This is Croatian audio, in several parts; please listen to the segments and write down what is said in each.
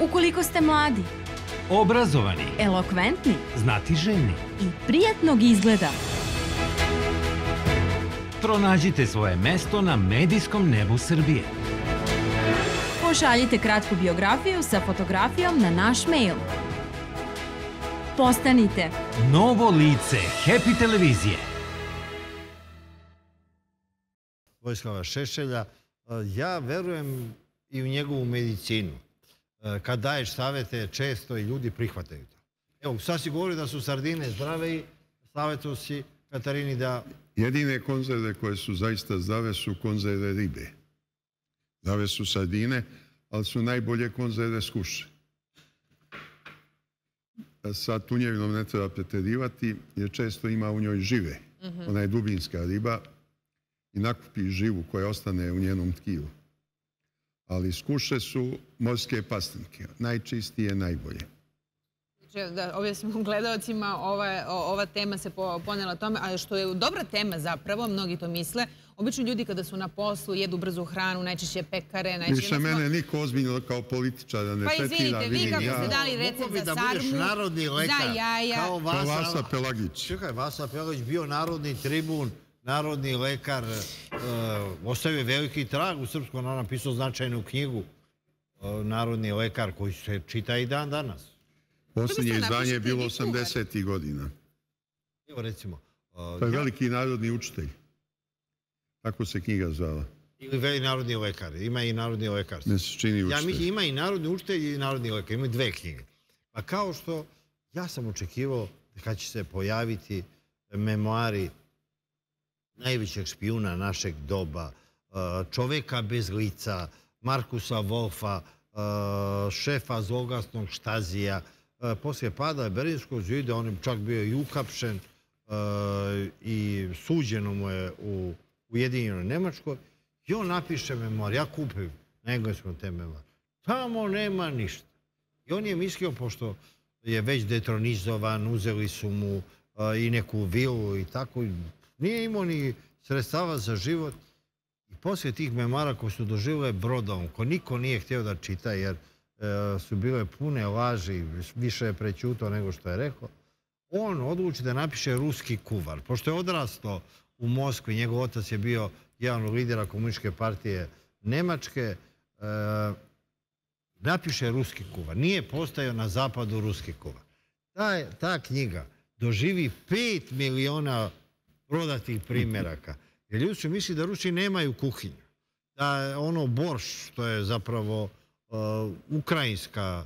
Ukoliko ste mladi, obrazovani, elokventni znatiželjni, i prijatnog izgleda, pronađite svoje mesto na medijskom nebu Srbije. Pošaljite kratku biografiju sa fotografijom na naš mail. Postanite Novo lice Happy televizije. Vojislava Šešelja, ja verujem i u njegovu medicinu. Kad daješ savete, često i ljudi prihvataju to. Evo, sad si govorio da su sardine zdrave i savjetuo si Katarini da... Jedine konzerve koje su zaista zdrave su konzerve ribe. Zdrave su sardine, ali su najbolje konzerve skuše. Sa tunjevinom ne treba preterivati jer često ima u njoj žive. Ona je dubinska riba i nakupi živu koja ostane u njenom tkivu. Ali skuše su morske pastrnke. Najčistije, najbolje. Da objasnimo gledalcima, ova tema se ponela tome, a što je dobra tema zapravo, mnogi to misle. Obično ljudi kada su na poslu, jedu brzu hranu, najčešće pekare, Više mene niko ozbiljno kao političara ne tretira. Pa izvinite, vi kako ste dali recept za sarmu, za jaja. Kao Vasa Pelagić. Čekaj, Vasa Pelagić bio narodni tribun, narodni lekar, ostavio veliki trag u srpskom, on napisao značajnu knjigu, narodni lekar, koji se čita i dan danas. Posljednje izdanje je bilo 80. godina. Evo recimo... To je veliki narodni učitelj. Tako se knjiga zvala. Ili veliki narodni lekar. Ima i narodni lekar. Ne se čini učitelj. Ja mislim, ima i narodni učitelj i narodni lekar. Ima dve knjige. Pa kao što ja sam očekivao kad će se pojaviti memoari najvećeg špijuna našeg doba, čoveka bez lica, Markusa Wolfa, šefa zloglasnog Štazija. Poslije pada Berlinskog zida on je čak bio i uhapšen i suđeno mu je u Ujedinjenoj Nemačkoj. I on napiše memoar. Ja kupim na engleskom te memoar. Tamo nema ništa. I on je mislio, pošto je već detronizovan, uzeli su mu i neku vilu i tako, nije imao ni sredstava za život. I poslije tih memoara koji su doživjeli brodom, ko niko nije htio da čita jer su bile pune laži, više je prećutao nego što je rekao, on odluči da napiše ruski kuvar. Pošto je odrastao u Moskvi, njegov otac je bio jedan od lidera komunističke partije Nemačke, napiše ruski kuvar. Nije postojao na zapadu ruski kuvar. Ta knjiga doživi 5 miliona prodatih primjeraka. Jer ljudi su misli da Rusi nemaju kuhinju. Da ono borš, što je zapravo ukrajinska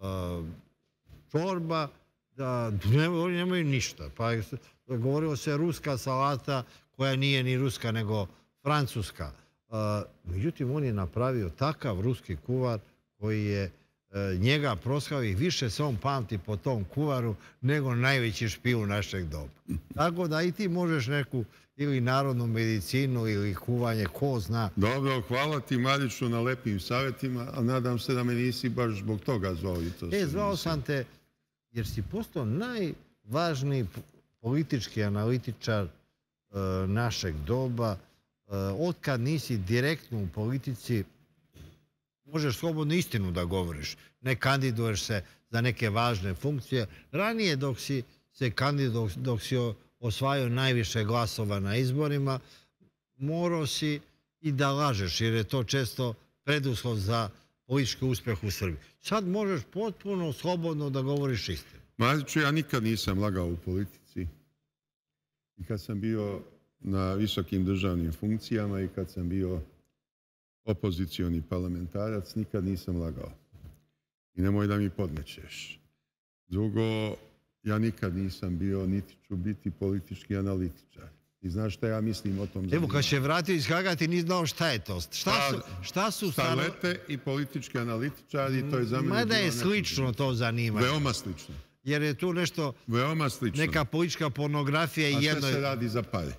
čorba, da oni nemaju ništa. Pa govorilo se ruska salata koja nije ni ruska nego francuska. Međutim, on je napravio takav ruski kuvar koji je njega proslavio i više se on pamti po tom kuvaru nego najveći špijun našeg doba. Tako da i ti možeš neku ili narodnu medicinu ili kuvanje, ko zna. Dobro, hvala ti Mariću na lepim savjetima, a nadam se da me nisi baš zbog toga zvao. Zvao sam te jer si postao najvažniji politički analitičar našeg doba. Otkad nisi direktno u politici, možeš slobodno istinu da govoriš. Ne kandiduješ se za neke važne funkcije. Ranije dok si se kandidovao, dok si osvajao najviše glasova na izborima, morao si i da lažeš, jer je to često preduslov za politički uspjeh u Srbiji. Sad možeš potpuno slobodno da govoriš istinu. Mariću, ja nikad nisam lagao u politici. I kad sam bio na visokim državnim funkcijama i kad sam bio opozicioni parlamentarac, nikad nisam lagao. I nemoj da mi podmećeš. Drugo, ja nikad nisam bio, niti ću biti politički analitičar. I znaš šta ja mislim o tom zanimanju? Evo, kad se vratio iz Haga, ti nisi znao šta je to. Šta su starlete i politički analitičari, to je za mene... Mada je slično to zanimanje. Veoma slično. Jer je tu nešto... Veoma slično. Neka politička pornografija i jedno... A sve se radi za pare.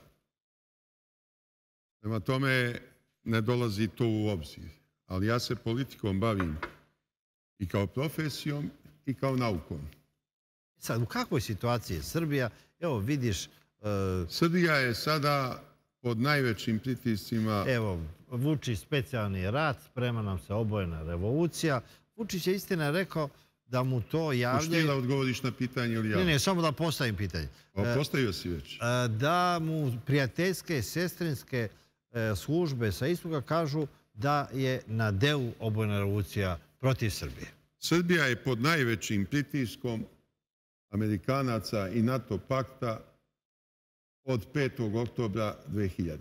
Prema tome ne dolazi to u obzir. Ali ja se politikom bavim i kao profesijom i kao naukom. Sad, u kakvoj situaciji je Srbija? Evo, vidiš... Srbija je sada pod najvećim pritiscima... Evo, Vučić specijalni rat, sprema nam se obojena revolucija. Vučić je istina rekao da mu to javljaju... Hoćeš ti da odgovoriš na pitanje ili ja? Ne, samo da postavim pitanje. Postavio si već. Da mu prijateljske, sestrinske službe sa istoga kažu da je na delu obojena revolucija protiv Srbije. Srbija je pod najvećim pritiskom Amerikanaca i NATO pakta od 5. oktobra 2000.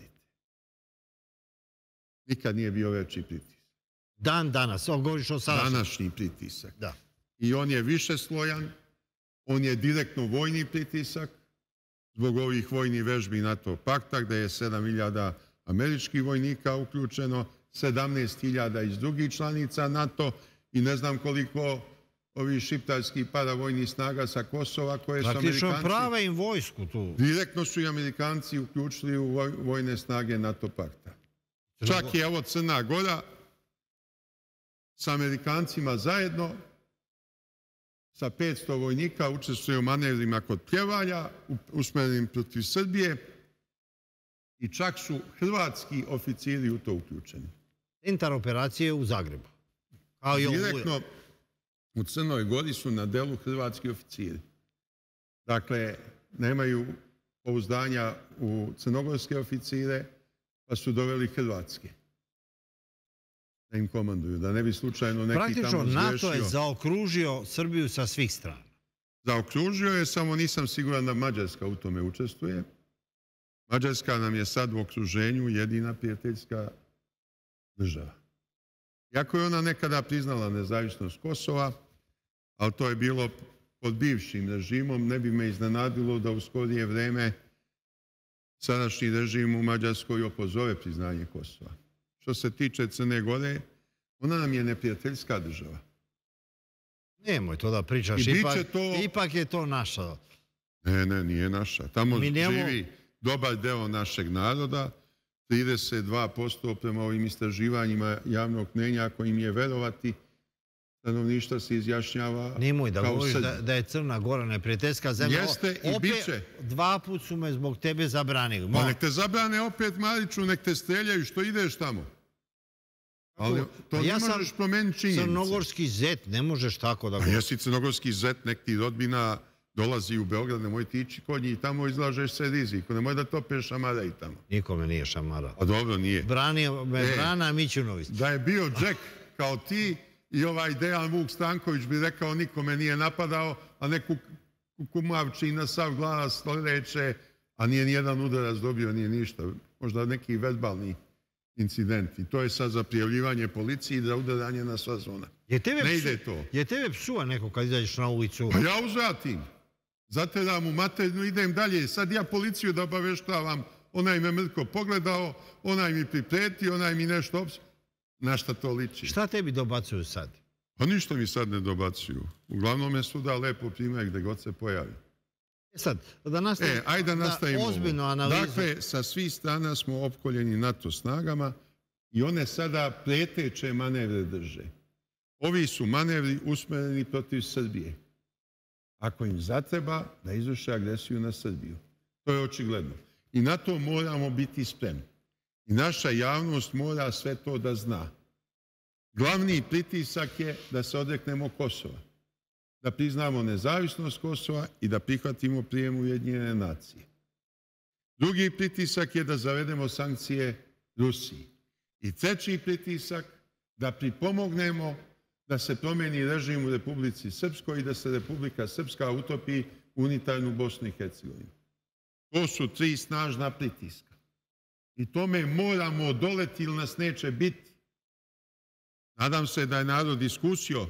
Nikad nije bio veći pritisak. Dan danas, govoriš o sadašnjem. Današnji pritisak. Da. I on je višeslojan, on je direktno vojni pritisak zbog ovih vojnih vežbi NATO pakta gde je 7.000 američkih vojnika uključeno, 17.000 iz drugih članica NATO i ne znam koliko ovih šiptarskih paravojnih snaga sa Kosova koje su Amerikanci... Praktično prave im vojsku tu. Direktno su i Amerikanci uključili u vojne snage NATO pakta. Čak i evo Crna Gora sa Amerikancima zajedno sa 500 vojnika učestvuje u manevrima kod Pljevalja usmerenim protiv Srbije i čak su hrvatski oficiri u to uključeni. Centar operacije u Zagrebu. Direktno u Crnoj Gori su na delu hrvatski oficiri. Dakle, nemaju pouzdanja u crnogorske oficire, pa su doveli hrvatske da im komanduju, da ne bi slučajno neki tamo zgrešio. Praktično NATO je zaokružio Srbiju sa svih strana. Zaokružio je, samo nisam siguran da Mađarska u tome učestvuje. Mađarska nam je sad u okruženju jedina prijateljska država. Iako je ona nekada priznala nezavisnost Kosova, ali to je bilo pod bivšim režimom, ne bi me iznenadilo da u skorije vreme sadašnji režim u Mađarskoj opozove priznanje Kosova. Što se tiče Crne Gore, ona nam je neprijateljska država. Nemoj to da pričaš, ipak je to naša. Ne, nije naša. Tamo živi dobar deo našeg naroda, 32% prema ovim istraživanjima javnog mnjenja, ako im je verovati, stanovništva se izjašnjava. Nemoj da govoriš da je Crna Gora neprijateljska zemlja. Jeste i bit će. 2 puta su me zbog tebe zabranili. Pa nek te zabrane opet, Mariću, nek te streljaju, što ideš tamo. Ali to ne možeš promeniti činjenice. Crnogorski zet, ne možeš tako da govoriš. Jesi crnogorski zet, nek ti rodbina dolazi u Beograd, nemoj ti ići kod njih i tamo izlažeš se riziku. Nemoj da topeš šamara i tamo. Nikome nije šamara. A dobro, nije. Branio me Brana Mićunović. Da je bio Jack kao ti i ovaj Dejan Vuk Stanković bi rekao nikome nije napadao, a neku kumavči na sav glas reče, a nije nijedan udarac dobio, nije ništa. Možda neki verbalni incident. I to je sad za prijavljivanje policiji za udaranje na sva zona. Ne ide to. Je tebe psuva neko kad izađeš na ulicu? Pa ja uzvratim. Zateram u materinu, idem dalje. Sad ja policiju da obaveštavam. Onaj me mrtko pogledao, onaj mi pripretio, onaj mi nešto na šta to liči. Šta tebi dobacuju sad? Pa ništa mi sad ne dobacuju. Uglavnom je svuda lepo primjer gde god se pojavi. Sad, da nastavimo. Ajde da nastavimo ozbiljnu analizu. Dakle, sa svih strana smo opkoljeni NATO snagama i one sada preteče manevre drže. Ovi su manevri usmereni protiv Srbije. Ako im zatreba da izvrše agresiju na Srbiju. To je očigledno. I na to moramo biti spremni. I naša javnost mora sve to da zna. Glavni pritisak je da se odreknemo Kosova. Da priznamo nezavisnost Kosova i da prihvatimo prijem Ujedinjene nacije. Drugi pritisak je da zavedemo sankcije Rusiji. I treći pritisak da pripomognemo da se promeni režim u Republici Srpskoj i da se Republika Srpska utopi u unitarnu Bosnu i Hercegovinu. To su 3 snažna pritiska. I tome moramo odoleti ili nas neće biti. Nadam se da je narod iskusio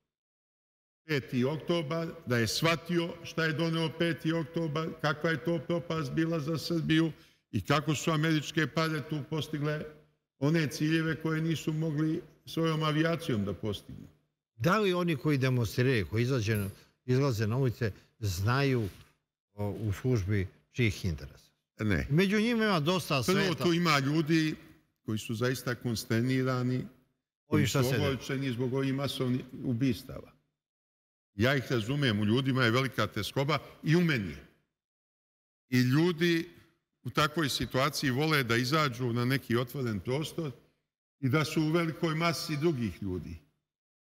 5. oktobar, da je shvatio šta je doneo 5. oktobar, kakva je to propast bila za Srbiju i kako su američke pare tu postigle one ciljeve koje nisu mogli svojom avijacijom da postignu. Da li oni koji demonstriraju, koji izlaze na ulice, znaju u službi čijih interesa? Ne. Među njima ima dosta sveta. Prvo tu ima ljudi koji su zaista konsternirani, koji su ogorčeni zbog ovih masovnih ubistava. Ja ih razumem, u ljudima je velika teskoba i u meni je. I ljudi u takvoj situaciji vole da izađu na neki otvoren prostor i da su u velikoj masi drugih ljudi.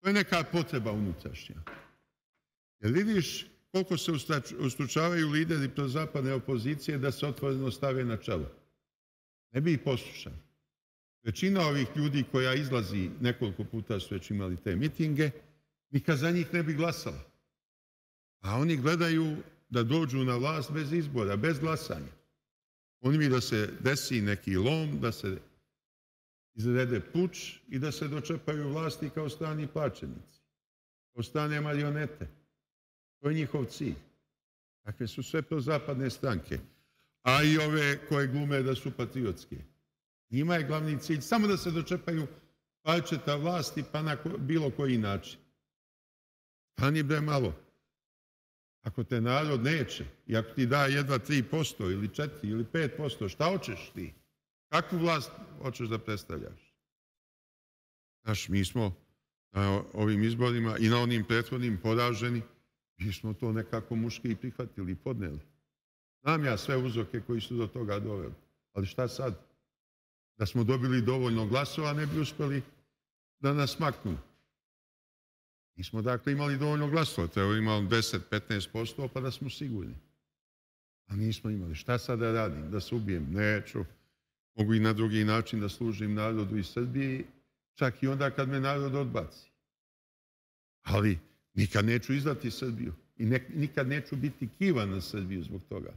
To je neka potreba unutrašnja. Jer vidiš koliko se ustručavaju lideri prozapadne opozicije da se otvoreno stave na čelo. Ne bi ih poslušali. Većina ovih ljudi koja izlazi, nekoliko puta su već imali te mitinge, nikad za njih ne bi glasala. A oni gledaju da dođu na vlast bez izbora, bez glasanja. Oni bi da se desi neki lom, da se izrede puč i da se dočepaju vlasti kao strani plaćenici, kao strane marionete. To je njihov cilj. Takve su sve prozapadne stranke. A i ove koje glume da su patriotske. Njima je glavni cilj samo da se dočepaju parčeta vlasti pa na bilo koji način. Stani bre malo. Ako te narod neće i ako ti da jedva 3% ili 4% ili 5%, šta hoćeš ti? Kakvu vlast hoćeš da predstavljaš? Znaš, mi smo na ovim izborima i na onim prethodnim poraženi, mi smo to nekako muški i prihvatili i podneli. Znam ja sve uzroke koji su do toga doveli. Ali šta sad? Da smo dobili dovoljno glasova, ne bi uspeli da nas maknu. Nismo dakle imali dovoljno glasova, treba imali 10-15% pa da smo sigurni. A nismo imali. Šta sad da radim? Da se ubijem? Neću. Mogu i na drugi način da služim narodu iz Srbije, čak i onda kad me narod odbaci. Ali nikad neću izdati Srbiju i nikad neću biti kivan na Srbiju zbog toga.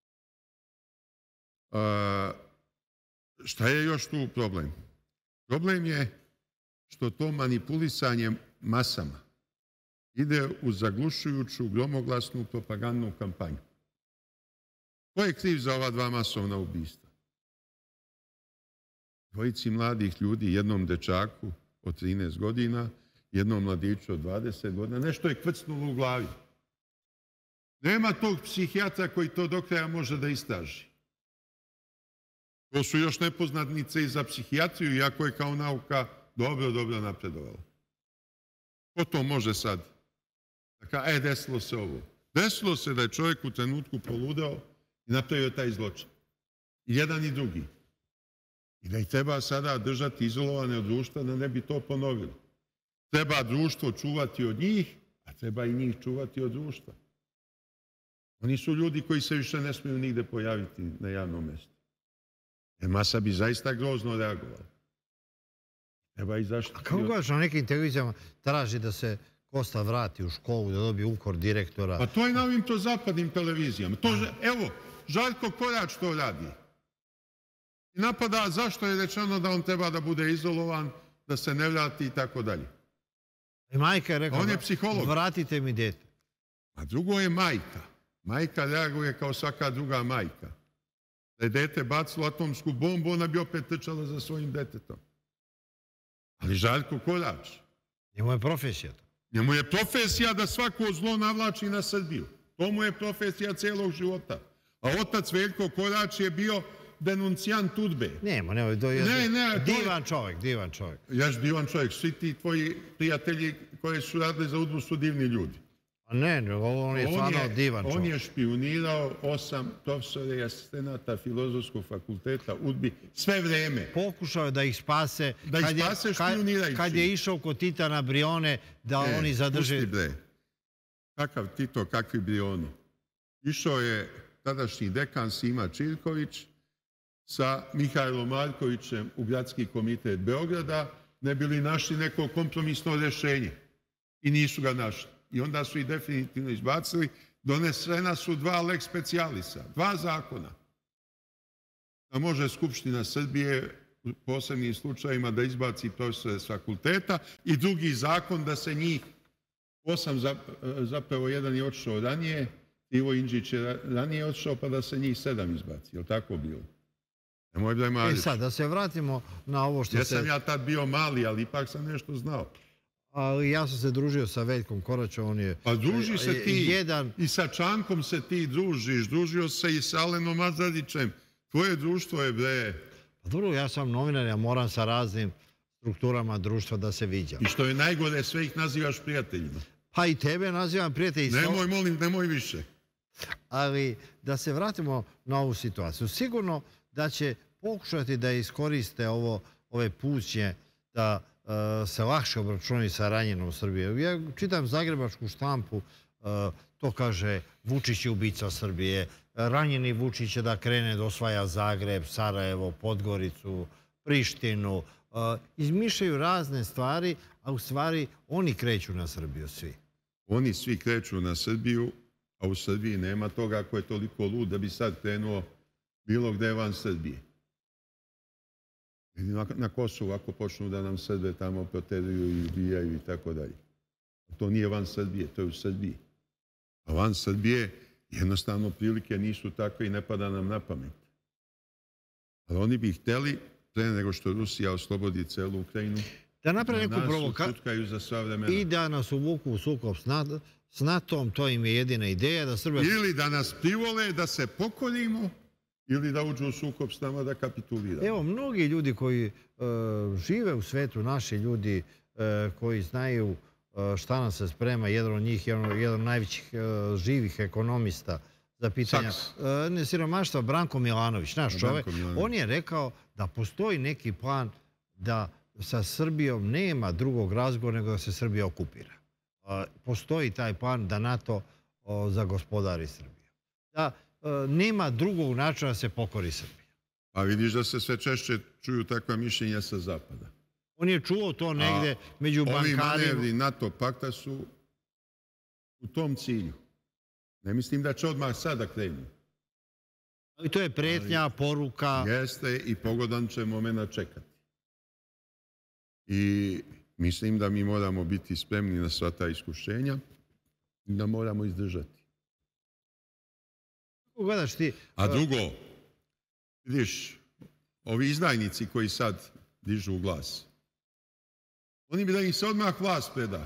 Šta je još tu problem? Problem je što to manipulisanje masama ide u zaglušujuću, gromoglasnu propagandnu kampanju. Ko je kriv za ova dva masovna ubistva? Dvojici mladih ljudi, jednom dečaku od 13 godina, jednom mladiću od 20 godina, nešto je kvrcnulo u glavi. Nema tog psihijatra koji to do kraja može da istraži. To su još nepoznatnice i za psihijatriju, iako je kao nauka dobro napredovala. Ko to može sad? Dakle, desilo se ovo. Desilo se da je čovjek u trenutku poludeo i napravio taj zločin. I jedan i drugi. I da ih treba sada držati izolovane od društva da ne bi to ponovili. Treba društvo čuvati od njih, a treba i njih čuvati od društva. Oni su ljudi koji se više ne smiju nigde pojaviti na javnom mjestu. Jer masa bi zaista grozno reagovala. Treba i zaštiti. A kako gledaš na nekim televizijama traži da se Kosta vrati u školu, da dobije ukor direktora? Pa to je na ovim zapadnim televizijama. Evo, Žarko Korać to radi. I napada zašto je rečeno da on treba da bude izolovan, da se ne vrati i tako dalje. I majka je rekla, on je psiholog. Vratite mi dete. A drugo je majka. Majka reaguje kao svaka druga majka. Da je dete bacilo atomsku bombu, ona bi opet trčala za svojim detetom. Ali Žarko Korać. Njemu je profesija to. Njemu je profesija da svako zlo navlači na Srbiju. To mu je profesija celog života. A otac Veljko Korać je bio denuncijant UDBE. Nema, divan čovjek. Jaš divan čovjek. Svi ti tvoji prijatelji koji su radili za UDBU su divni ljudi. Ne, on je stvarno divan čovjek. On je špijunirao 8 profesora i asistenata Filozofskog fakulteta UDBI sve vreme. Pokušao je da ih spase. Da ih spase špijunirajući. Kad je išao kod Tita na Brione, da oni zadrže... Pusti bre. Kakav Tito, kakvi Brioni. Išao je tadašnji dekan Sima Čirković sa Mihajlom Markovićem u Gradski komitet Beograda, ne bili našli neko kompromisno rješenje. I nisu ga našli. I onda su ih definitivno izbacili. Donesena su 2 lex specialisa, 2 zakona. Da može Skupština Srbije u posebnim slučajima da izbaci profesore s fakulteta i drugi zakon da se njih 8, zapravo jedan je otišao ranije, Ivo Indžić je ranije otišao, pa da se njih 7 izbaci. Je li tako bilo? Nemoj da je mali. Sad, da se vratimo na ovo što Jesam ja tad bio mali, ali ipak sam nešto znao. Ali ja sam se družio sa Veljkom Koraćom, on je... Pa druži se ti, i sa Čankom se ti družiš, družio se i sa Alenom Azarićem. Tvoje društvo je, bre... Pa dobro, ja sam novinar, ja moram sa raznim strukturama društva da se viđam. I što je najgore, sve ih nazivaš prijateljima. Pa i tebe nazivam prijateljima. Nemoj, molim, nemoj više. Ali da se vratimo na ovu situaciju. Sigurno da će pokušati da iskoriste ove pućnje da se lakše obračunaju sa ranjenom Srbije. Ja čitam zagrebačku štampu, to kaže Vučić je ubica Srbije, ranjeni Vučić će da krene da osvaja Zagreb, Sarajevo, Podgoricu, Prištinu. Izmišljaju razne stvari, a u stvari oni kreću na Srbiju svi. Oni svi kreću na Srbiju, a u Srbiji nema toga ako je toliko lud da bi sad krenuo bilo gde van Srbije. Na Kosovu ako počnu da nam Srbe tamo proteruju i ubijaju i tako dalje. To nije van Srbije, to je u Srbiji. A van Srbije jednostavno prilike nisu takve i ne pada nam na pamet. Ali oni bi hteli, pre nego što Rusija oslobodi celu Ukrajinu, da naprave neku provokaciju i da nas uvuku u sukob s NATO-om, to im je jedina ideja. Ili da nas privole, da se pokoljimo, ili da uđu u sukob s nama da kapituliramo. Evo, mnogi ljudi koji žive u svetu, naši ljudi koji znaju šta nam se sprema, jedan od njih, jedan od najvećih živih ekonomista za pitanja siromaštva, Branko Milanović, naš čovek, on je rekao da postoji neki plan da sa Srbijom nema drugog razgovora nego da se Srbija okupira. Postoji taj plan da NATO zagospodari Srbiju. Da nema drugog načina da se pokori Srbija. A vidiš da se sve češće čuju takva mišljenja sa zapada. On je čuo to negde među bankarima. Ovi manevri NATO pakta su u tom cilju. Ne mislim da će odmah sada krenu. Ali to je pretnja, poruka. Jeste i pogodan će moment čekati. I mislim da mi moramo biti spremni na sva ta iskušenja i da moramo izdržati. A drugo, vidiš, ovi izdajnici koji sad dižu glas, oni bi da im se odmah vlast preda.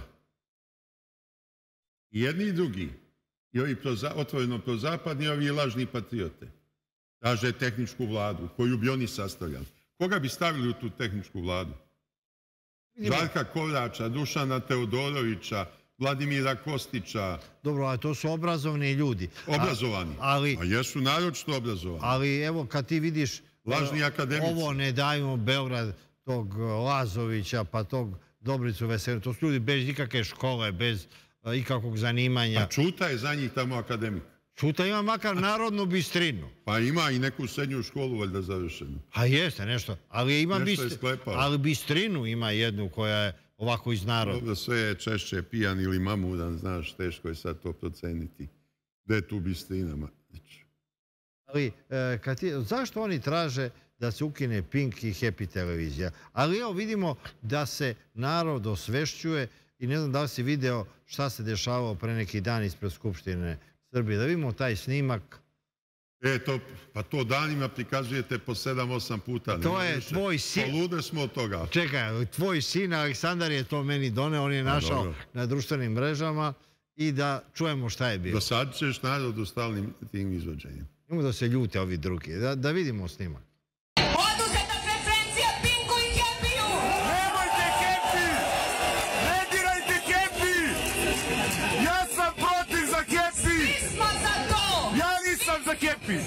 I jedni i drugi. I ovi otvoreno prozapadni i ovi lažni patriote. Traže tehničku vladu koju bi oni sastavljali. Koga bi stavili u tu tehničku vladu? Žarka Korača, Dušana Teodorovića, Vladimira Kostića. Dobro, ali to su obrazovni ljudi. Obrazovani. A jesu naročito obrazovani. Ali evo kad ti vidiš lažni akademici. Ovo Ne davimo Beograd, tog Lazovića, pa tog Dobricu Veselinu. To su ljudi bez ikakve škole, bez ikakvog zanimanja. A Čuta je za njih tamo akademik. Čuta ima makar narodnu bistrinu. Pa ima i neku srednju školu valjda završenu. A jeste, nešto. Ali bistrinu ima jednu koja je ovako iz naroda. Dobro, sve je češće pijan ili mamudan, znaš, teško je sad to proceniti. Gde je tu bistrina? Ali zašto oni traže da se ukine Pink i Happy televizija? Ali evo vidimo da se narod osvešćuje i ne znam da li si video šta se dešavalo pre neki dan ispred Skupštine Srbije. Da vidimo taj snimak. Pa to danima prikazujete po 7-8 puta. To je tvoj sin. Polude smo od toga. Čekaj, tvoj sin Aleksandar je to meni doneo, on je našao na društvenim mrežama i da čujemo šta je bilo. Dosadit ćeš narod u stalnim tim izvođenjem. Nemo da se ljute ovi drugi, da vidimo snimak. Oduzeta frekvencija Pinku i Happy-u! Nemojte Happy! Ne dirajte Happy! Ja sam protiv za Happy! Mi smo za to! Ja nisam za Happy!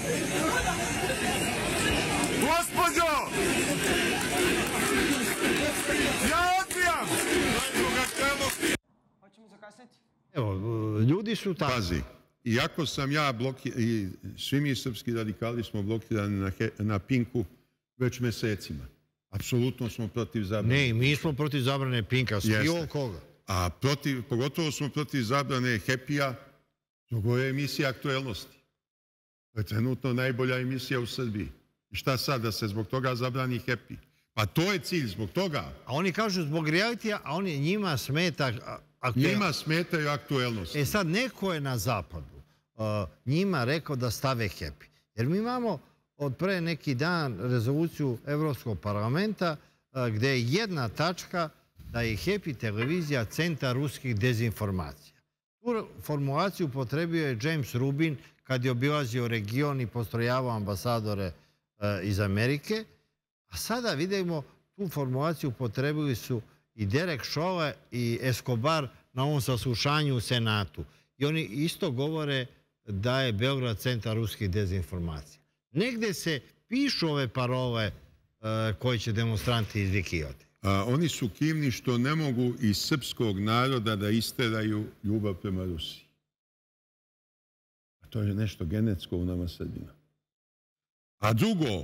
Gospodjo! Ja odbijam! Hoćemo zakasniti? Evo, ljudi su tamo. Pazi, iako sam ja i svi mi srpski radikali smo blokirani na Pinku već mesecima. Apsolutno smo protiv zabrane. Ne, mi smo protiv zabrane Pinka. Svi ovo koga? A pogotovo smo protiv zabrane Happy-a zbog ove emisije aktuelnosti. To je trenutno najbolja emisija u Srbiji. I šta sad, da se zbog toga zabrani Happy? Pa to je cilj, zbog toga. A oni kažu zbog realitija, a njima smeta aktuelnost. Njima smetaju aktuelnosti. Sad, neko je na zapadu njima rekao da stave Happy. Jer mi imamo od pre neki dan rezoluciju Evropskog parlamenta gde je jedna tačka da je Happy televizija centar ruskih dezinformacija. Tu formulaciju upotrebio je James Rubin kad je obilazio region i postrojavao ambasadore iz Amerike. A sada vidimo tu formulaciju upotrebili su i Derek Šole i Escobar na ovom saslušanju u Senatu. I oni isto govore da je Beograd centar ruskih dezinformacija. Negde se pišu ove parole koje će demonstranti izvikivati. Oni su kivni što ne mogu iz srpskog naroda da isteraju ljubav prema Rusiji. A to je nešto genetsko u nama Srbima. A drugo,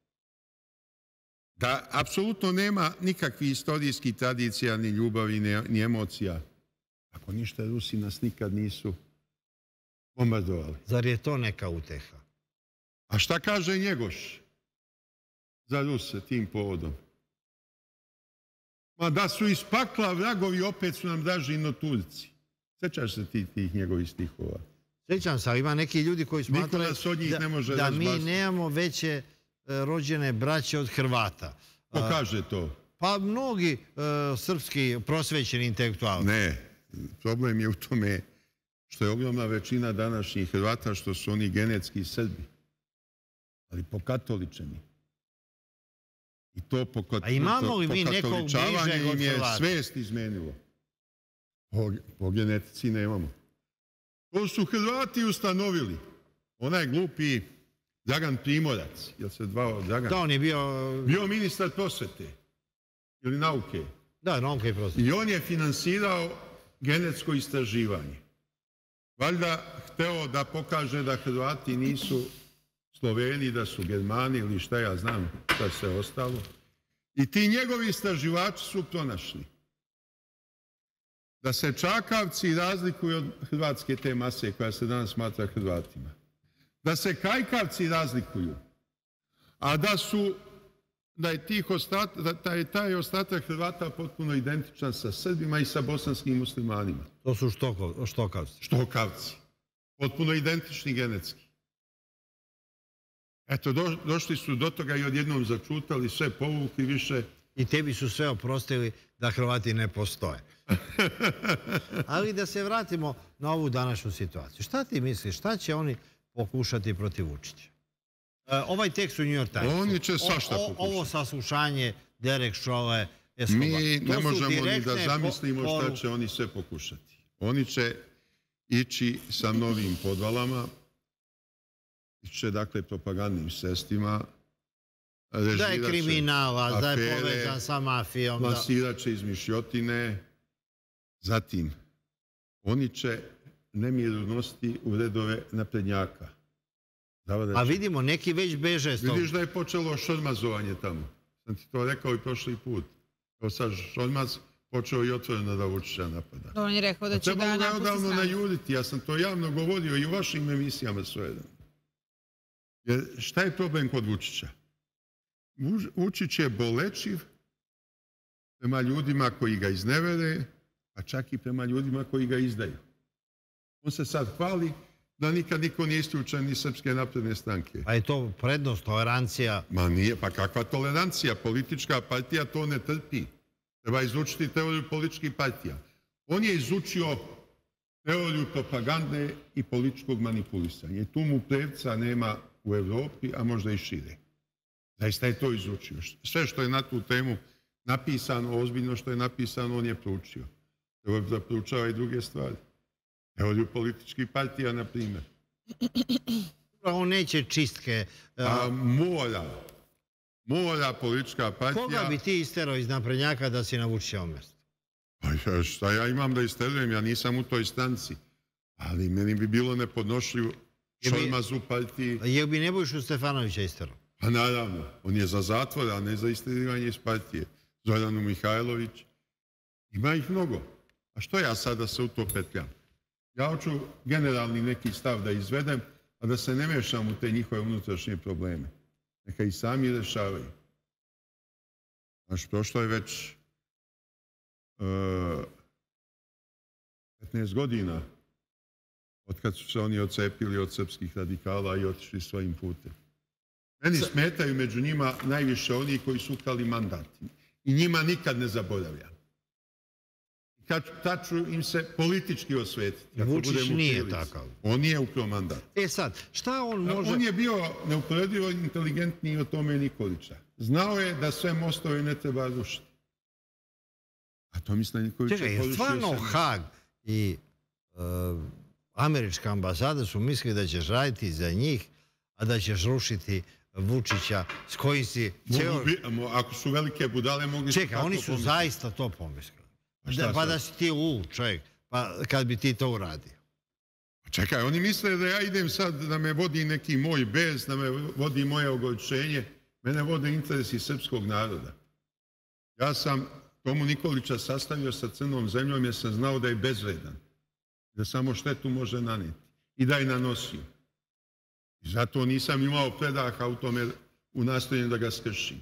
da apsolutno nema nikakvih istorijskih tradicija, ni ljubavi, ni emocija. Ako ništa, Rusi nas nikad nisu bombardovali. Zar je to neka uteha? A šta kaže Njegoš za Ruse tim povodom? Ma da su iz pakla vragovi, opet su nam draži no Turci. Sjećaš se tih njegovih stihova? Sjećam se, ali ima neki ljudi koji smatraju da mi nemamo veće rođene braće od Hrvata. Ko kaže to? Pa mnogi srpski prosvećeni intelektualci. Ne, problem je u tome što je ogromna većina današnjih Hrvata, što su oni genetski Srbi, ali pokatoličeni. I to pokatoličavanje im je svest izmenilo. Po genetici nemamo. To su Hrvati ustanovili. Onaj glupi Dragan Primorac, jel se zvao Dragan? Da, on je bio ministar prosvete ili nauke. Da, nauke i prosvete. I on je finansirao genetsko istraživanje. Valjda hteo da pokaže da Hrvati nisu Sloveni, da su Germani ili šta ja znam šta se ostalo. I ti njegovi istraživači su pronašli da se Čakavci razlikuju od hrvatske te mase koja se danas smatra Hrvatima. Da se Kajkavci razlikuju, a da je taj ostatak Hrvata potpuno identičan sa Srbima i sa bosanskim muslimanima. To su Štokavci. Štokavci. Potpuno identični genetski. Eto, došli su do toga i odjednom začutali, sve povukli više. I tebi su sve oprostili da Hrvati ne postoje. Ali da se vratimo na ovu današnju situaciju. Šta ti misliš, šta će oni pokušati protiv Vučića? Ovaj tekst u New York Timesu. Oni će svašta pokušati. Ovo saslušanje Derek Šole, Escobar. Mi ne možemo ni da zamislimo šta će oni sve pokušati. Oni će ići sa novim podvalama, ići dakle propagandnim sredstvima, da je kriminalac, da je povezan sa mafijom. Plasirat će izmišljotine. Zatim, oni će nemir unositi u redove naprednjaka. A vidimo, neki već beže s toga. Vidiš da je počelo šormazovanje tamo. Sam ti to rekao i prošli put. Evo sad šormaz počeo i otvoreno da Vučića napada. On je rekao da će da napusti stranu. Trebalo ga odavno najuriti. Ja sam to javno govorio i u vašim emisijama svojedno. Jer šta je problem kod Vučića? Vučić je bolečiv prema ljudima koji ga iznevere, a čak i prema ljudima koji ga izdaju. On se sad hvali da nikad niko nije isključen ni Srpske napredne stranke. A je to prednost, tolerancija? Ma nije, pa kakva tolerancija? Politička partija to ne trpi. Treba izučiti teoriju političkih partija. On je izučio teoriju propagande i političkog manipulisanja. I tu mu prevca nema u Evropi, a možda i šire. Zaista je to izučio. Sve što je na tu temu napisano, ozbiljno što je napisano, on je proučio. Treba da proučava i druge stvari. Teoriju političkih partija, na primjer. On neće čistke. A mora politička partija... Koga bi ti isterao iz naprednjaka da si na Vučićevom mjestu? Pa šta ja imam da isterujem? Ja nisam u toj stanci. Ali meni bi bilo nepodnošljivo šormaz u partiji. Jel bi Nebojšu Stefanovića isterao? Pa naravno. On je za zatvor, a ne za isterivanje iz partije. Zoranu Mihajlović. Ima ih mnogo. A što ja sada se u to petljam? Ja hoću generalni neki stav da izvedem, a da se ne mešam u te njihove unutrašnje probleme. Neka i sami rešavaju. Znaš, prošlo je već 15 godina od kad su se oni odcepili od srpskih radikala i otišli svojim putem. Meni smetaju među njima najviše oni koji su ukrali mandat. I njima nikad ne zaboravljam. Tad ću im se politički osvetiti. Vučić nije takav. On nije ukrao mandat. Sad, šta on može... On je bio neuporedivo inteligentniji od Tome Nikolića. Znao je da sve mostove ne treba rušiti. A to mislim Nikolić je porušio... Stvarno Hag i američka ambasada su mislili da ćeš raditi za njih, a da ćeš rušiti Vučića s kojim si... Ako su velike budale, mogli su... Čekaj, oni su zaista to pomislili. Pa da si ti čovjek, pa kad bi ti to uradio. Čekaj, oni misle da ja idem sad da me vodi neki moj bes, da me vodi moje ogorčenje. Mene vode interesi srpskog naroda. Ja sam Tomu Nikolića sastavio sa Crnom zemljom jer sam znao da je bezvredan. Da samo štetu može naneti. I da je nanosio. I zato nisam imao predaha u tome, u nastojenju da ga skršim.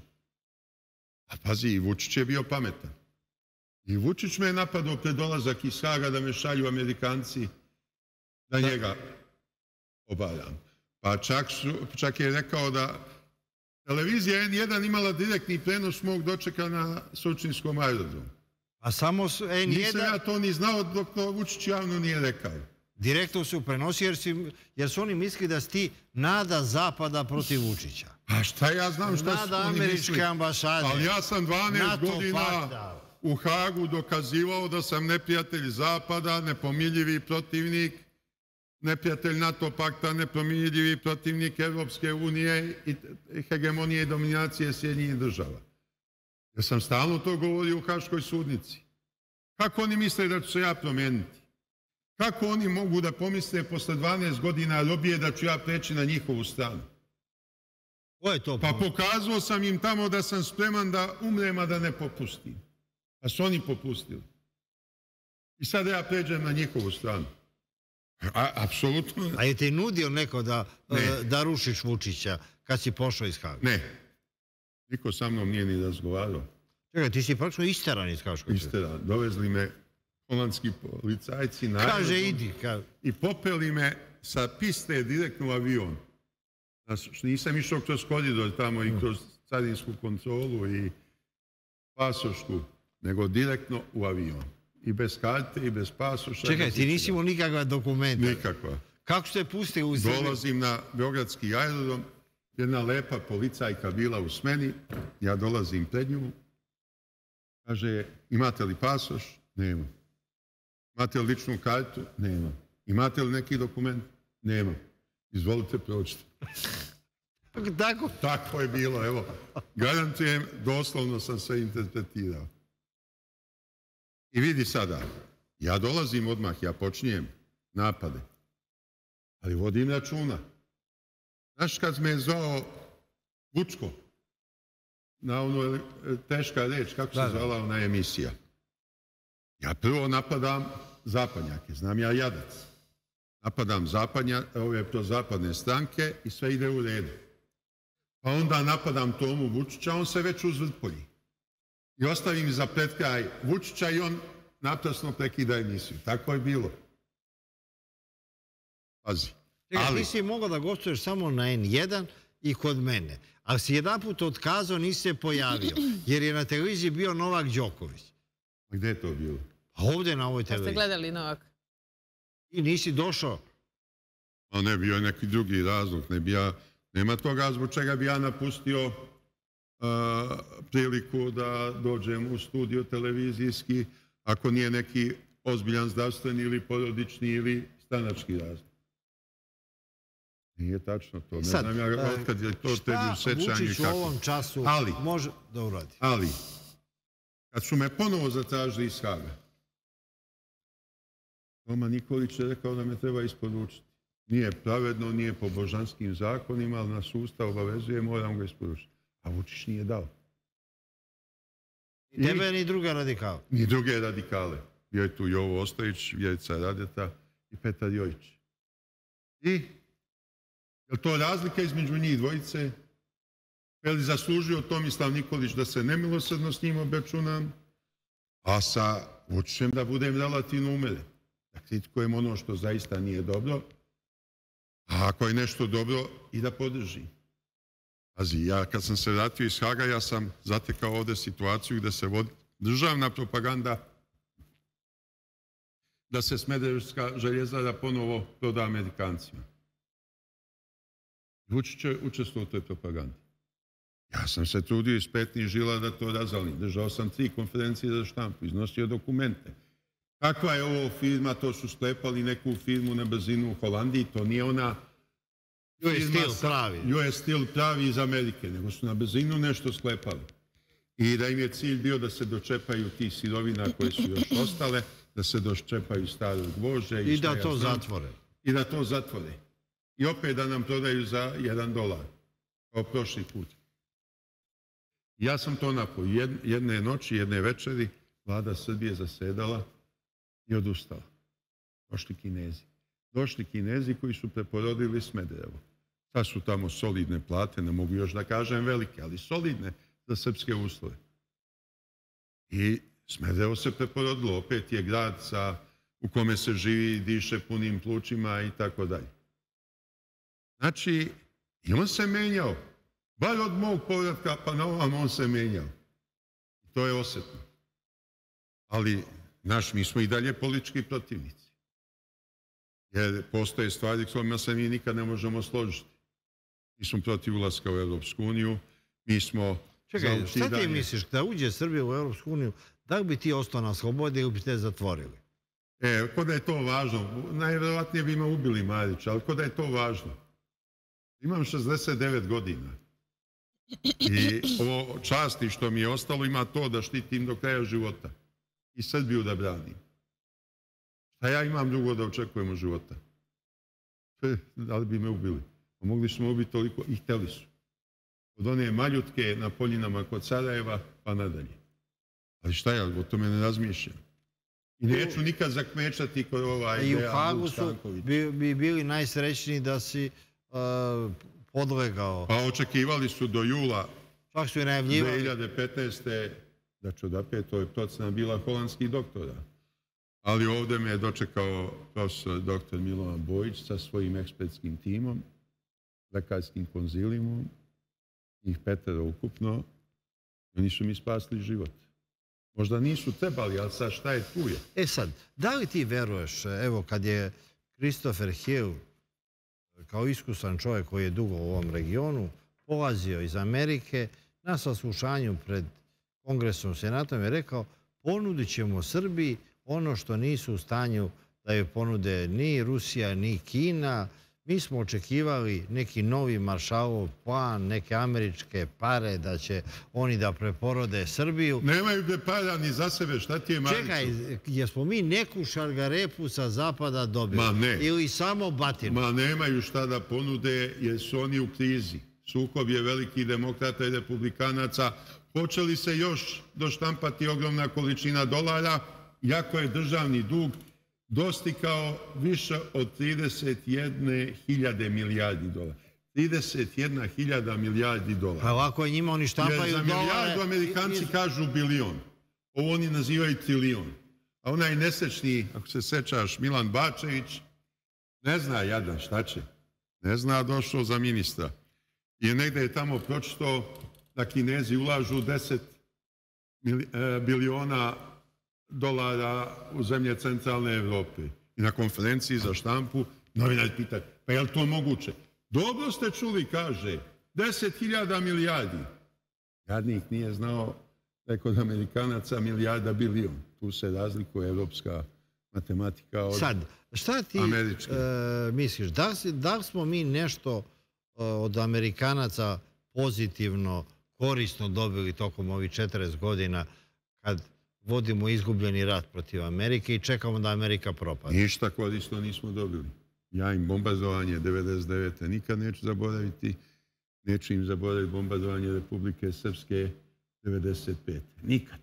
A pazi, i Vučić je bio pametan. I Vučić me je napadao pred dolazak iz Haga da me šalju Amerikanci da njega obavljam. Pa čak je rekao da televizija N1 imala direktni prenos mog dočeka na Surčinskom aerodromu. A samo N1... Nisam ja to ni znao dok to Vučić javno nije rekao. Direktno su prenosili jer su oni mislili da si ti nada Zapada protiv Vučića. A šta ja znam šta su nada oni američke mislili? ambasade. Ali ja sam 12 NATO godina pakta. u Hagu dokazivao da sam neprijatelj Zapada, nepomiljivi protivnik, neprijatelj NATO pakta, nepomiljivi protivnik Evropske unije i hegemonije i dominacije Sjedinjenih država. Ja sam stalno to govorio u Haškoj sudnici. Kako oni misle da ću se ja promijeniti? Kako oni mogu da pomisle posle 12 godina robije da ću ja preći na njihovu stranu? Ko je to? Pa pokazao sam im tamo da sam spreman da umrem, a da ne popustim. A su oni popustili. I sada ja pređem na njihovu stranu. Apsolutno. A je ti nudio neko da rušiš Vučića kad si pošao iz Haga? Ne. Niko sa mnom nije ni razgovarao. Čekaj, ti si praktično isteran iz Haškog. Isteran. Dovezli me holandski policajci na Kaže, aerodrom idi. i popeli me sa piste direktno u avion. Nisam išao kroz koridor tamo i kroz carinsku kontrolu i pasošku, nego direktno u avion. I bez karte, i bez pasoša. Čekaj, ti nisi imao nikakva dokumenta? Nikakva. Kako ste pustili u Srbiju? Dolazim na beogradski aerodrom, jedna lepa policajka bila u smeni, ja dolazim pred nju, kaže, imate li pasoš? Nema. Imate li ličnu kartu? Nema. Imate li neki dokument? Nema. Izvolite, pročite. Tako? Tako je bilo, evo. Garantujem, doslovno sam sve interpretirao. I vidi sada, ja dolazim odmah, ja počinjem napade, ali vodim računa. Znaš kad me je zvao Vučko, na ono teška reč, kako se zvala ona emisija? Ja prvo napadam zapadnjake, znam ja jadac. Napadam ove prozapadne stranke i sve ide u redu. Pa onda napadam Tomu Vučića, on se već uzvrpolji. I ostavim za pred kraj Vučića i on naprasno prekida emisiju. Tako je bilo. Pazi. Ti si mogao da gostuješ samo na N1 i kod mene. Ali si jedan put otkazao, nisi se pojavio. Jer je na televiziji bio Novak Đoković. A gde je to bilo? A ovdje na ovoj Pa televiziji. ste gledali Novak? I nisi došao. A ne, bio je neki drugi razlog. Nema toga zbog čega bi ja napustio priliku da dođem u studio televizijski ako nije neki ozbiljan zdravstveni ili porodični ili stranački razlog. Nije tačno to. Ne znam ja otkad je to tebi u sećanju i kako. Vučić u ovom času može da uradi? Ali, kad su me ponovo zatražili iz Haga, Toma Nikolić je rekao da me treba isporučiti. Nije pravedno, nije po božanskim zakonima, ali nas Ustav obavezuje, moram ga isporučiti. A Vučić nije dao. Ni tebe, ni druge radikale. Ni druge radikale. Bio je tu Jovo Ostojić, Vjerica Radeta i Petar Jojić. I je to razlika između njih dvojice? Je li zaslužio Tomislav Nikolić da se nemilosrdno s njim obračunam, a sa Vučićem da budem relativno umeren? Da kritikujem ono što zaista nije dobro, a ako je nešto dobro i da podržim. Pazi, ja kad sam se vratio iz Haga, ja sam zatekao ovde situaciju gde se vodi državna propaganda da se Smederevska željezara ponovo proda Amerikancima. Vučić je učestvovao u toj propagandi. Ja sam se trudio iz petnih žila da to razalim. Držao sam 3 konferencije za štampu, iznosio dokumente. Kakva je ovo firma, to su sklepali neku firmu na brzinu u Holandiji, to nije ona US Steel pravi. US Steel pravi iz Amerike, nego su na brzinu nešto sklepali. I da im je cilj bio da se dočepaju tih sirovina koje su još ostale, da se dočepaju starog gvožđa. I da to zatvore. I da to zatvore. I opet da nam prodaju za $1, kao prošli put. Ja sam to napao. Jedne noći, jedne večeri, vlada Srbije zasedala i odustala. Došli Kinezi koji su preporodili Smederevo. Sad su tamo solidne plate, ne mogu još da kažem velike, ali solidne za srpske uslove. I Smederevo se preporodilo. Opet je grad u kome se živi, diše punim plućima i tako dalje. Znači, i on se menjao. Bar od mog povratka pa na ovam on se menjao. To je osetno. Ali, mi smo i dalje politički protivnici. Jer postoje stvari s kojima se mi nikad ne možemo složiti. Mi smo protiv ulaska u Europsku uniju, mi smo... Čekaj, šta ti misliš, da uđe Srbija u Europsku uniju, da li bi ti ostao na slobodi ili bi te zatvorili? Ko da je to važno, najvjerovatnije bi me ubili Marića, ali ko da je to važno. Imam 69 godina. I ovo časti što mi je ostalo ima to da štitim do kraja života. I Srbiju da branim. A ja imam drugo da očekujem od života. Da li bi me ubili? Mogli smo ubiti toliko i hteli su. Od one maljutke na poljinama kod Sarajeva pa nadalje. Ali šta ja, o tome ne razmišljam. I neću nikad zakmečati kod I u Hagu su bi bili najsrećniji da si podlegao. Pa očekivali su do jula 2015. da će odapet, to je procena bila holandskih doktora. Ali ovdje me je dočekao profesor dr. Milovan Bojić sa svojim ekspertskim timom, lekarskim konzilijumom, njih 5 ukupno, i oni su mi spasli život. Možda nisu trebali, ali sad šta je tu je? Sad, da li ti veruješ, evo kad je Christopher Hill, kao iskusan čovjek koji je dugo u ovom regionu, polazio iz Amerike, na saslušanju pred Kongresom, Senatom je rekao, ponudit ćemo Srbiji ono što nisu u stanju da joj ponude ni Rusija, ni Kina. Mi smo očekivali neki novi Maršalov plan, neke američke pare da će oni da preporode Srbiju. Nemaju gde para ni za sebe, šta ti je Mariću? Čekaj, jesmo mi neku šargarepu sa zapada dobili? Ma ne. Ili samo batinu? Ma nemaju šta da ponude jer su oni u krizi. Sukob je veliki demokrata i republikanaca. Počeli se još doštampati ogromna količina dolara, iako je državni dug dostigao više od 31.000 milijardi dolara. 31.000 milijardi dolara. Pa ovako njima oni štampaju dolare. Jer za milijardu Amerikanci kažu bilion. Ovo oni nazivaju trilion. A onaj nesrećni, ako se sećaš, Milan Bačević, ne zna jadan šta će. Ne zna, došao za ministra. I negde je tamo pročito da Kinezi ulažu 10 biliona dolara u zemlje centralne Evrope. I na konferenciji za štampu novinari pitaju, pa je li to moguće? Dobro ste čuli, kaže, 10.000 milijardi. Jadnik nije znao da je kod Amerikanaca milijarda bilion. Tu se razlikuje evropska matematika od američke. Sad, šta ti misliš? Da li smo mi nešto od Amerikanaca pozitivno, korisno dobili tokom ovih 40 godina kad vodimo izgubljeni rat protiv Amerike i čekamo da Amerika propadne? Ništa korisno nismo dobili. Ja im bombardovanje 99. nikad neću zaboraviti. Neću im zaboraviti bombardovanje Republike Srpske 95. Nikad.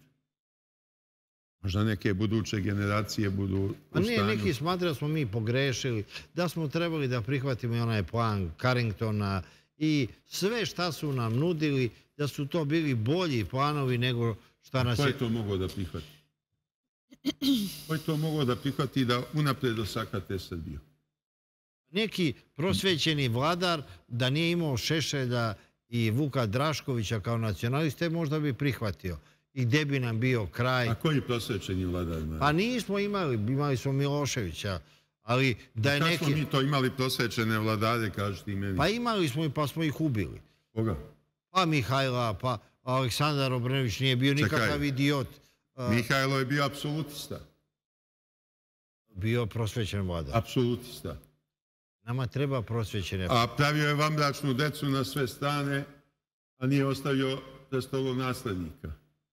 Možda neke buduće generacije budu u stanju. A ne, neki smatraju da smo mi pogrešili, da smo trebali da prihvatimo i onaj plan Carringtona i sve šta su nam nudili, da su to bili bolji planovi nego šta nas je... Ko je to mogao da prihvati? Ko je to mogao da prihvati i da unapred osakate Srbiju? Neki prosvećeni vladar, da nije imao Šešelja i Vuka Draškovića kao nacionaliste, možda bi prihvatio. I gde bi nam bio kraj? A koji prosvećeni vladar? Pa nismo imali smo Miloševića, ali da je neki... Kako smo mi to imali prosvećene vladare, kažeš ti meni? Pa imali smo pa smo ih ubili. Koga? Pa Mihajla, pa Aleksandar Obrenović nije bio nikakav idiot. Mihajlo je bio apsolutista. Bio prosvećen vladar. Apsolutista. Nama treba prosvećene. A pravio je vanbračnu decu na sve strane, a nije ostavio prestolog naslednika.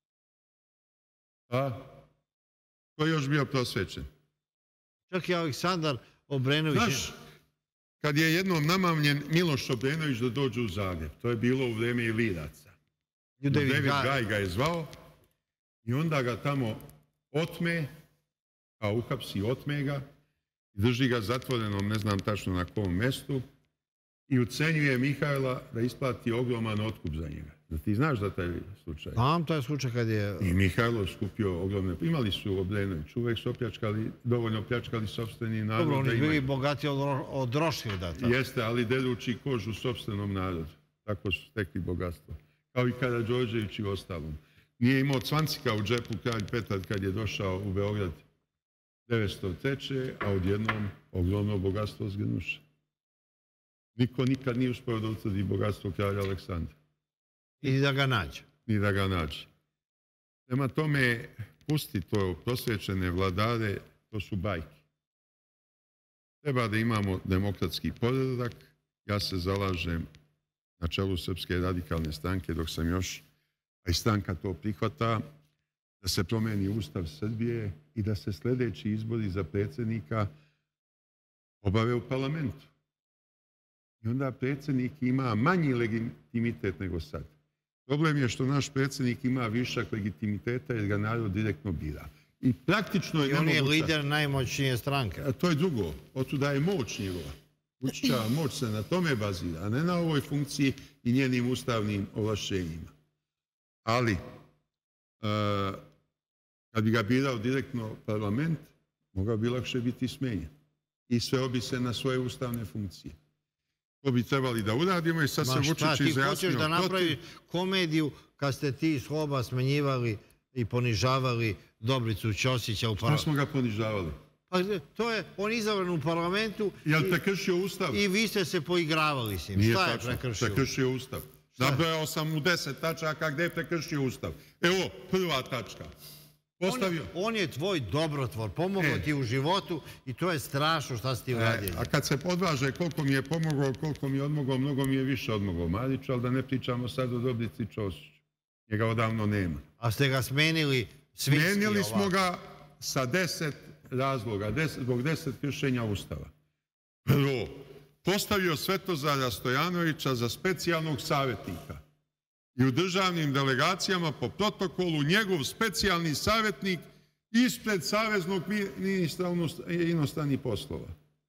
A? Ko je još bio prosvećen? Čak i Aleksandar Obrenović. Znaš, kad je jednom namamljen Miloš Obrenović da dođe u Zagreb, to je bilo u vreme Iliraca. David Gaj ga je zvao i onda ga tamo otme, a uhapsi, otme ga, drži ga zatvorenom, ne znam tačno na kom mestu, i ucenjuje Mihajla da isplati ogroman otkup za njega. Da ti znaš da taj slučaj? Znam taj slučaj kad je... I Mihajlo skupio ogromne... Imali su Obrenović, uvek su opljačkali, dovoljno opljačkali sopstveni narod. Dobro, oni bili bogati od Roštilda. Jeste, ali derući kožu sopstvenom narodu. Tako su stekli bogatstvo. Kao i Karađorđević i ostalom. Nije imao cvancika u džepu kralj Petar kad je došao u Beograd 903. a odjednom ogromno bogatstvo zgrnuše. Niko nikad nije uspio da utvrdi bogatstvo kralja Aleksandra. I da ga nađe. Ni da ga nađe. Prema tome, pusti to prosvećene vladare, to su bajke. Treba da imamo demokratski poredak. Ja se zalažem na čelu Srpske radikalne stranke dok sam još, a i stranka to prihvata, da se promeni Ustav Srbije i da se sljedeći izbori za predsjednika obave u parlamentu. I onda predsjednik ima manji legitimitet nego sad. Problem je što naš predsjednik ima višak legitimiteta jer ga narod direktno bira. I praktično je... I on je lider najmoćnije stranke. A to je drugo. Otuda je moć njegova. Vučićeva moć se na tome bazira, a ne na ovoj funkciji i njenim ustavnim ovlašćenjima. Ali, kad bi ga birao direktno parlament, mogao bi lakše biti smenjen. I sveo bi se na svoje ustavne funkcije. To bi trebali da uradimo i sad se Vučić izjasnio. Ti hoćeš da napraviš komediju kad ste ti Sloba smenjivali i ponižavali Dobricu Ćosića u parlamentu. Šta smo ga ponižavali? Pa to je, on izabran u parlamentu... Jel prekršio Ustav? I vi ste se poigravali s njim. Šta je prekršio? Prekršio Ustav. Nabrojao sam u 10 tačaka gde je prekršio Ustav. Evo, prva tačka. On je tvoj dobrotvor, pomogao ti u životu i to je strašno šta si ti uradio. A kad se podvaže koliko mi je pomogao, koliko mi je odmogao, mnogo mi je više odmogao Mariću, ali da ne pričamo sad o Dobrici Ćosiću. Njega odavno nema. A ste ga smenili svinski ovako? Smenili smo ga sa 10 razloga, zbog 10 kršenja Ustava. Prvo, postavio Svetozara Stojanovića za specijalnog savjetnika. I u državnim delegacijama po protokolu njegov specijalni savjetnik ispred Saveznog ministra inostranih poslova.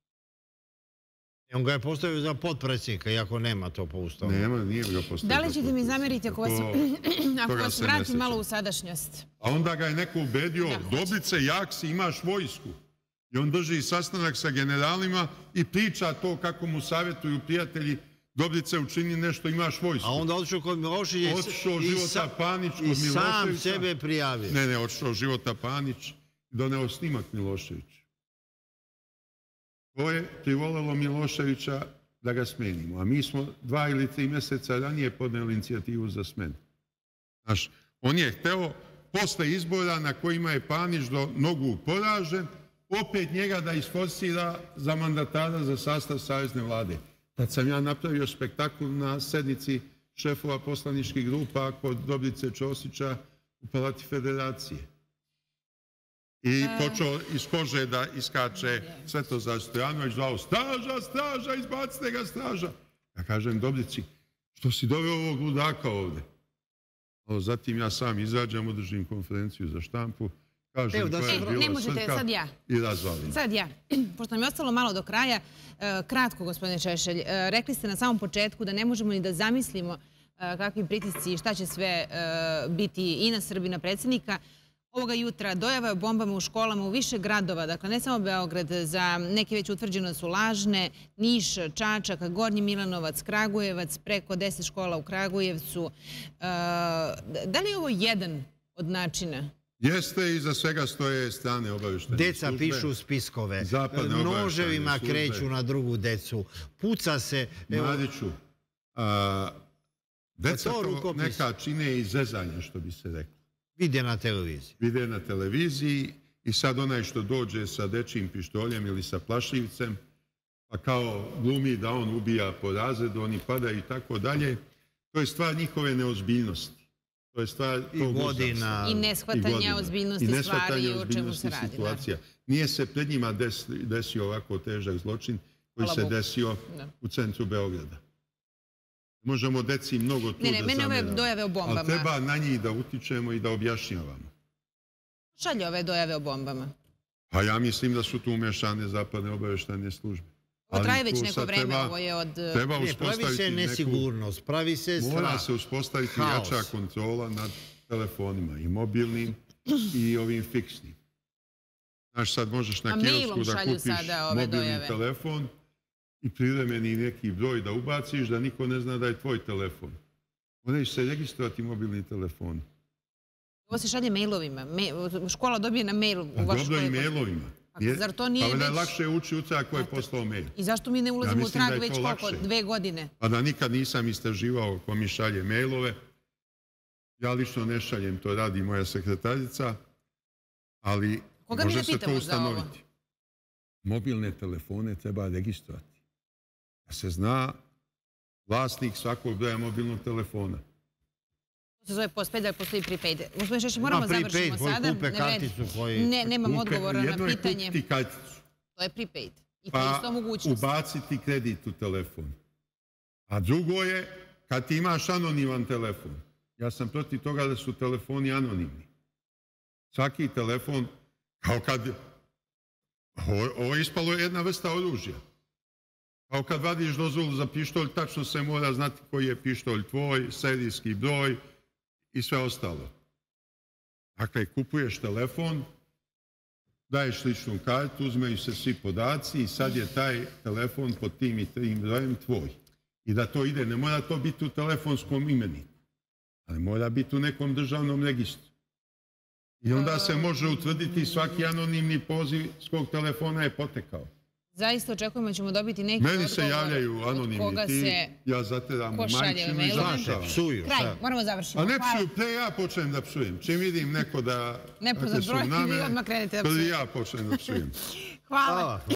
I on ga je postavio za potpredsjednika, iako nema to po Ustavu. Nema, nije ga postavio. Da li ćete mi zameriti ako vas vrati malo u sadašnjost? A onda ga je neko ubedio, Dobrice, jak si, imaš vojsku. I on drži sastanak sa generalima i priča to kako mu savjetuju prijatelji. Dobrice, učini nešto, imaš vojsku. A onda odšao kod Miloševića i sam sebe prijavio. Ne, odšao Života Panić i doneo snimak Miloševića. To je privolelo Miloševića da ga smenimo. A mi smo 2 ili 3 mjeseca ranije podneli inicijativu za smenu. Znaš, on je hteo posle izbora na kojima je Panić do nogu poražen, opet njega da isforsira za mandatara za sastav Savezne vlade. Tad sam ja napravio spektakl na sednici šefova poslaničkih grupa kod Dobrice Ćosića u Palati Federacije. I počeo iz kože da iskače Svetozar Stojanović, zvao straža, straža, izbacite ga straža. Ja kažem Dobrici, što si doveo ovog ludaka ovde? Zatim ja sam izađem, održim konferenciju za štampu, kažem koja je bila srka i razvalim. Sad ja, pošto nam je ostalo malo do kraja, kratko, gospodine Šešelj, rekli ste na samom početku da ne možemo ni da zamislimo kakvi pritisci i šta će sve biti i na Srbi, na predsjednika. Ovoga jutra dojava o bombama u školama u više gradova, dakle ne samo Beograd, za neke već utvrđeno da su lažne, Niš, Čačak, Gornji Milanovac, Kragujevac, preko 10 škola u Kragujevcu. Da li je ovo jedan od načina? Jeste, iza svega stoje strane obaveštene službe. Deca pišu spiskove, noževima kreću na drugu decu, puca se... Mladiću, deca to neka čine i zezanje, što bi se reklo. Vide na televiziji. Vide na televiziji i sad onaj što dođe sa dečijim pištoljem ili sa plašljivcem, pa kao glumi da on ubija po razredu, oni padaju i tako dalje. To je stvar njihove neozbiljnosti. To je stvar i godina. I neshvatanja ozbiljnosti stvari i o čemu se radi. Situacija. Nije se pred njima desio ovako težak zločin koji se desio u centru Beograda. Možemo deci mnogo tu da zameramo. Mene ove dojave o bombama. Ali treba na njih da utičemo i da objašnjavamo. Šalje ove dojave o bombama? Pa ja mislim da su tu umešane zapadne obavještajne službe. Ovo traje već neko vreme, ovo je od... Pravi se nesigurnost, pravi se strah. Mora se uspostaviti jača kontrola nad telefonima, i mobilnim i ovim fiksnim. Znaš, sad možeš na kiosku da kupiš mobilni telefon i privremeni neki broj da ubaciš, da niko ne zna da je tvoj telefon. Moraš se registrovati mobilni telefon. Ovo se šalje mailovima. Škola dobije na mail u vašu školu. Dobro i mailovima. Zar to nije već... Pa da je lakše uči uca ko je poslao mail. I zašto mi ne ulazimo u trag već koliko? 2 godine? Pa da nikad nisam istraživao ko mi šalje mailove. Ja lično ne šaljem, to radi moja sekretarica, ali može se to ustanoviti. Mobilne telefone treba registrovati. Da se zna vlasnik svakog broja mobilnog telefona. To se zove postpaid, ali postoji prepaid. Gospodin Šešelj, moramo završimo sada. Kupe karticu koji... Nemam odgovora na pitanje. Jedno je kupiti karticu. To je prepaid. I to je isto mogućnost. Pa ubaciti kredit u telefon. A drugo je kad ti imaš anoniman telefon. Ja sam protiv toga da su telefoni anonimni. Svaki telefon, kao kad... Ovo je ispalo jedna vrsta oružja. Kao kad vadiš dozvolu za pištolj, tačno se mora znati koji je pištolj tvoj, serijski broj i sve ostalo. Dakle, kupuješ telefon, daješ ličnu kartu, uzmeju se svi podaci i sad je taj telefon pod tim i tim brojem tvoj. I da to ide, ne mora to biti u telefonskom imeniku, ali mora biti u nekom državnom registru. I onda se može utvrditi svaki anonimni poziv s kog telefona je potekao. Zaista očekujemo da ćemo dobiti neki odgovor. Meni se javljaju anonimni ti, ja zateram u majčinu i završavam. Psuju. Kraj, moramo završiti. A ne psuju, pre ja počnem da psujem. Čim vidim neko da... Nepoznat broj, vi odmah krenete da psujete. Prvi ja počnem da psujem. Hvala.